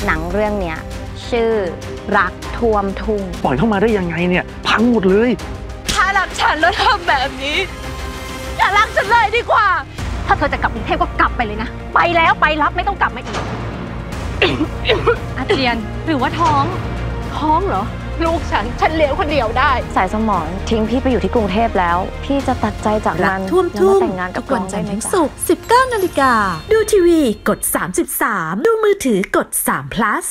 หนังเรื่องเนี้ยชื่อรักท่วมทุ่งปล่อยเข้ามาได้ยังไงเนี่ยพังหมดเลยถ้ารักฉันแล้วทำแบบนี้อย่ารักฉันเลยดีกว่าถ้าเธอจะกลับกรุงเทพก็กลับไปเลยนะไปแล้วไปรับไม่ต้องกลับมาอีกอาเจียนหรือว่าท้องเหรอลูกฉันเลี้ยงคนเดียวได้สายสมองทิ้งพี่ไปอยู่ที่กรุงเทพแล้วพี่จะตัดใจจากมันท่วมทุ่งแต่งงานกัทุบกวันจันทร์ถึงศุกร์ 19 นาฬิกาดูทีวีกด 33ดูมือถือกด3 plus